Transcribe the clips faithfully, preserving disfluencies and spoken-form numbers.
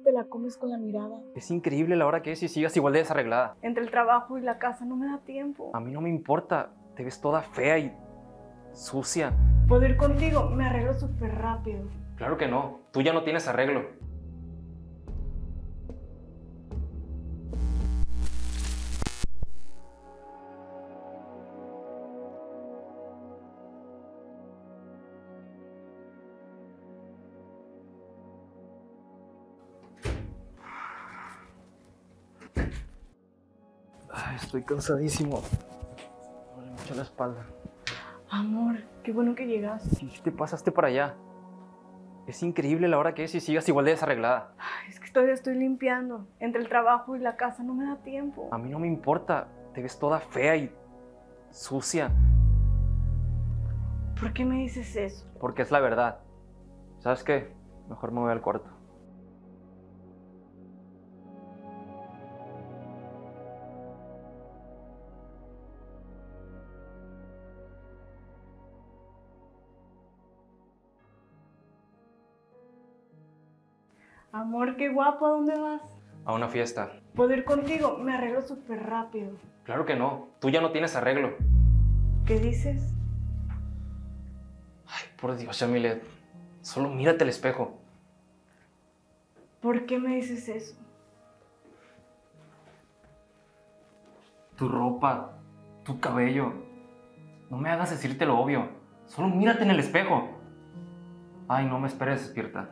te la comes con la mirada. Es increíble la hora que es y sigas igual de desarreglada. Entre el trabajo y la casa no me da tiempo. A mí no me importa. Te ves toda fea y sucia. Puedo ir contigo, me arreglo súper rápido. Claro que no. Tú ya no tienes arreglo. Ay, estoy cansadísimo. Me duele mucho la espalda. Amor, qué bueno que llegaste. ¿Qué te pasaste para allá? Es increíble la hora que es y sigas igual de desarreglada. Ay, es que todavía estoy limpiando. Entre el trabajo y la casa no me da tiempo. A mí no me importa. Te ves toda fea y sucia. ¿Por qué me dices eso? Porque es la verdad. ¿Sabes qué? Mejor me voy al cuarto. Amor, qué guapo, ¿a dónde vas? A una fiesta. Puedo ir contigo, me arreglo súper rápido. Claro que no. Tú ya no tienes arreglo. ¿Qué dices? Ay, por Dios, Yamilet. Solo mírate al espejo. ¿Por qué me dices eso? Tu ropa, tu cabello. No me hagas decirte lo obvio. Solo mírate en el espejo. Ay, no me esperes despierta.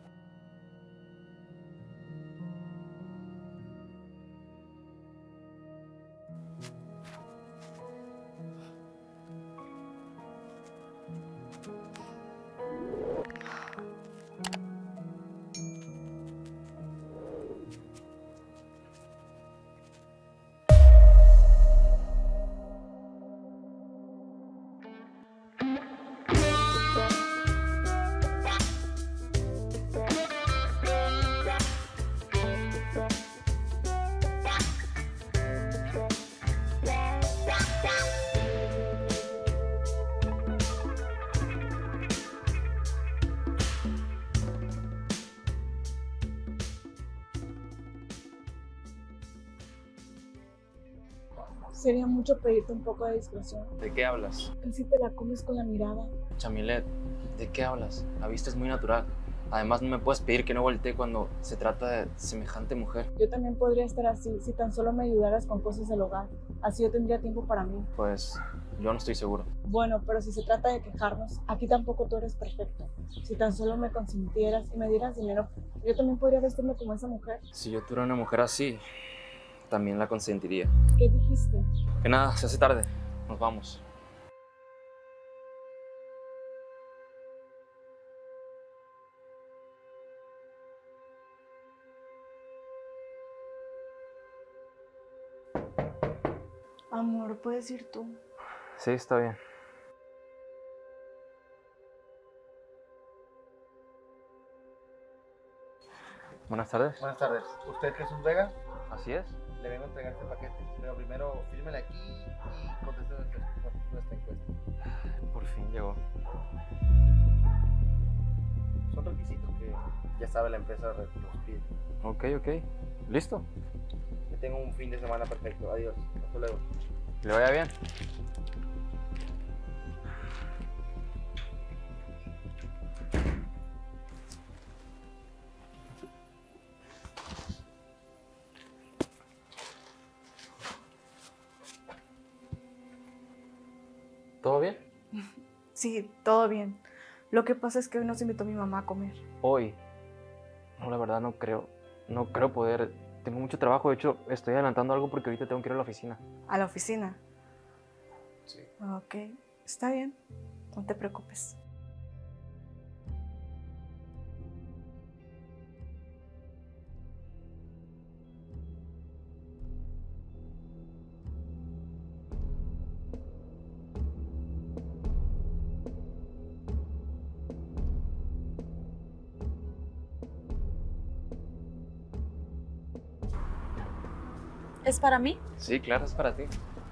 Sería mucho pedirte un poco de discreción. ¿De qué hablas? Casi te la comes con la mirada. Chamilet, ¿de qué hablas? La vista es muy natural. Además, no me puedes pedir que no voltee cuando se trata de semejante mujer. Yo también podría estar así si tan solo me ayudaras con cosas del hogar. Así yo tendría tiempo para mí. Pues yo no estoy seguro. Bueno, pero si se trata de quejarnos, aquí tampoco tú eres perfecto. Si tan solo me consintieras y me dieras dinero, yo también podría vestirme como esa mujer. Si yo tuviera una mujer así, también la consentiría. ¿Qué dijiste? Que nada, se hace tarde. Nos vamos. Amor, puedes ir tú. Sí, está bien. Buenas tardes. Buenas tardes. ¿Usted Jesús Vega? Así es. Le vengo a entregar este paquete. Pero primero fírmele aquí y conteste nuestra, nuestra encuesta. Por fin llegó. Son requisitos que ya sabe la empresa los pide. Ok, ok. ¿Listo? Que tenga un fin de semana perfecto. Adiós. Hasta luego. Que le vaya bien. ¿Todo bien? Sí, todo bien. Lo que pasa es que hoy nos invitó mi mamá a comer. Hoy. No, la verdad no creo. No creo poder. Tengo mucho trabajo. De hecho, estoy adelantando algo porque ahorita tengo que ir a la oficina. ¿A la oficina? Sí. Ok, está bien. No te preocupes. ¿Es para mí? Sí, claro, es para ti.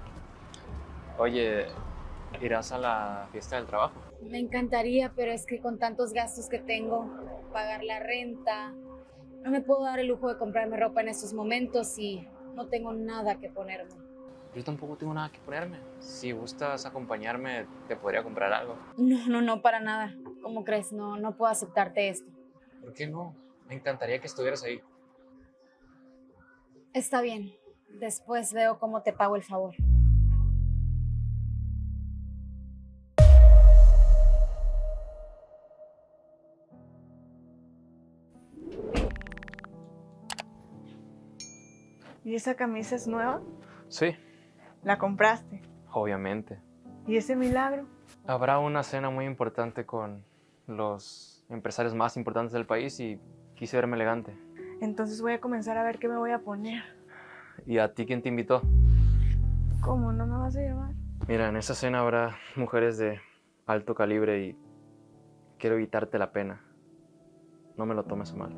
Oye, ¿irás a la fiesta del trabajo? Me encantaría, pero es que con tantos gastos que tengo, pagar la renta, No me puedo dar el lujo de comprarme ropa en estos momentos y no tengo nada que ponerme. Yo tampoco tengo nada que ponerme. Si gustas acompañarme, te podría comprar algo. No, no, no, para nada. ¿Cómo crees? No, no puedo aceptarte esto. ¿Por qué no? Me encantaría que estuvieras ahí. Está bien. Después veo cómo te pago el favor. ¿Y esa camisa es nueva? Sí, ¿La compraste? obviamente. ¿Y ese milagro? Habrá una cena muy importante con los empresarios más importantes del país y quise verme elegante. Entonces voy a comenzar a ver qué me voy a poner. ¿Y a ti quién te invitó? ¿Cómo? ¿No me vas a llevar? Mira, en esa cena habrá mujeres de alto calibre y quiero evitarte la pena. No me lo tomes a mal.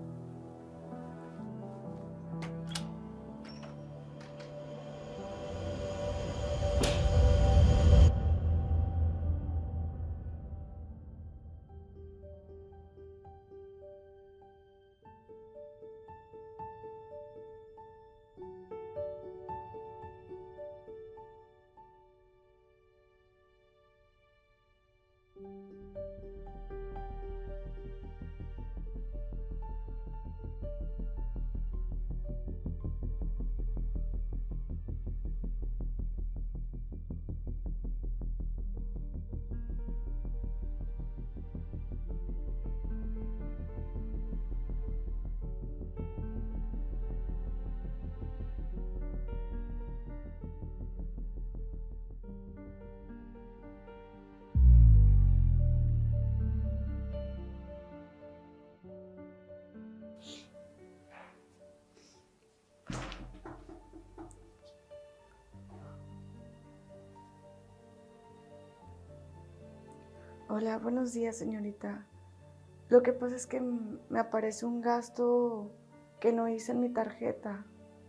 Hola, buenos días, señorita. Lo que pasa es que m- me aparece un gasto que no hice en mi tarjeta.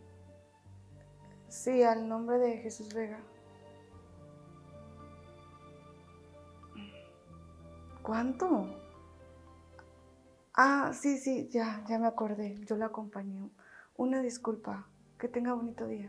Sí, al nombre de Jesús Vega. ¿Cuánto? Ah, sí, sí, ya, ya me acordé. Yo la acompañé. Una disculpa. Que tenga bonito día.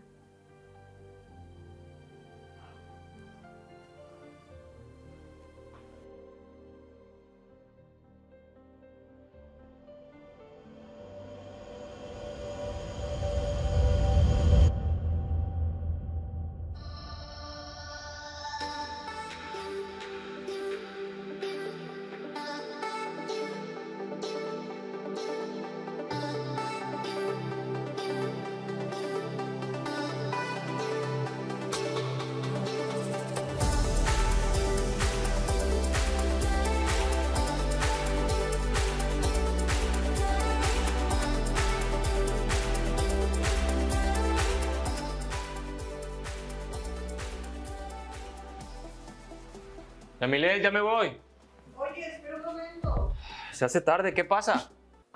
Yamilet, ya me voy. Oye, espera un momento. Se hace tarde, ¿qué pasa?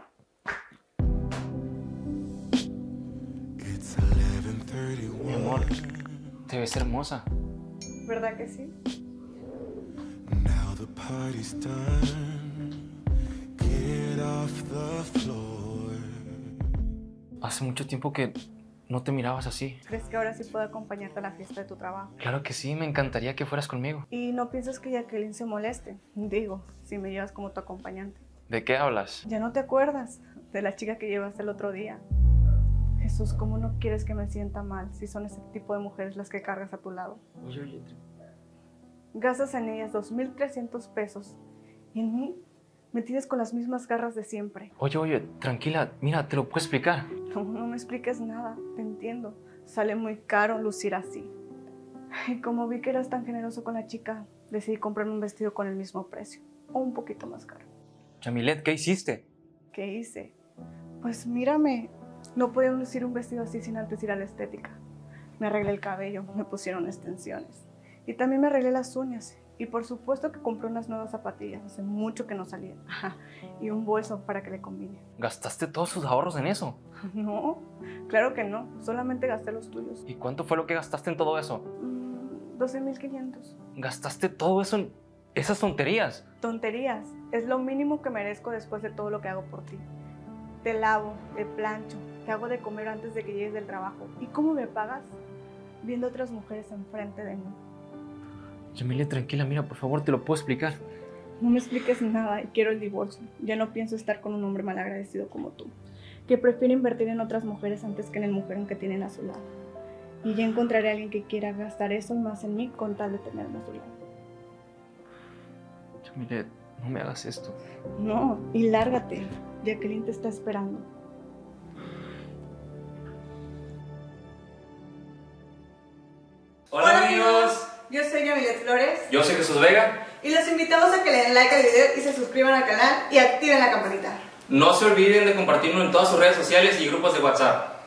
Mi amor, te ves hermosa. ¿Verdad que sí? Now the party's done. Get off the floor. Hace mucho tiempo que no te mirabas así. ¿Crees que ahora sí puedo acompañarte a la fiesta de tu trabajo? Claro que sí, me encantaría que fueras conmigo. Y no piensas que Jacqueline se moleste. Digo, si me llevas como tu acompañante. ¿De qué hablas? ¿Ya no te acuerdas de la chica que llevaste el otro día? Jesús, ¿cómo no quieres que me sienta mal si son ese tipo de mujeres las que cargas a tu lado? Oye, oye. Gastas en ellas dos mil trescientos pesos y en mí me tienes con las mismas garras de siempre. Oye, oye, tranquila, mira, te lo puedo explicar. No, no me expliques nada, te entiendo. Sale muy caro lucir así. Y como vi que eras tan generoso con la chica, decidí comprarme un vestido con el mismo precio, o un poquito más caro. Yamilet, ¿qué hiciste? ¿Qué hice? Pues mírame, no podía lucir un vestido así sin antes ir a la estética. Me arreglé el cabello, me pusieron extensiones. Y también me arreglé las uñas. Y por supuesto que compré unas nuevas zapatillas, hace mucho que no salían. Y un bolso para que le combine. ¿Gastaste todos sus ahorros en eso? No, claro que no, solamente gasté los tuyos. ¿Y cuánto fue lo que gastaste en todo eso? Mm, doce mil quinientos. ¿Gastaste todo eso en esas tonterías? Tonterías, es lo mínimo que merezco después de todo lo que hago por ti. Te lavo, te plancho, te hago de comer antes de que llegues del trabajo. ¿Y cómo me pagas? Viendo otras mujeres enfrente de mí. Yamilet, tranquila, mira, por favor, te lo puedo explicar. No me expliques nada y quiero el divorcio. Ya no pienso estar con un hombre malagradecido como tú, que prefiere invertir en otras mujeres antes que en el mujerón que tienen a su lado. Y ya encontraré a alguien que quiera gastar eso y más en mí con tal de tenerme a su lado. Yamilet, no me hagas esto. No, y lárgate. Jacqueline te está esperando. Hola amigos, Yo soy Yamilet Flores yo soy Jesús Vega. y los invitamos a que le den like al video y se suscriban al canal y activen la campanita. No se olviden de compartirlo en todas sus redes sociales y grupos de WhatsApp.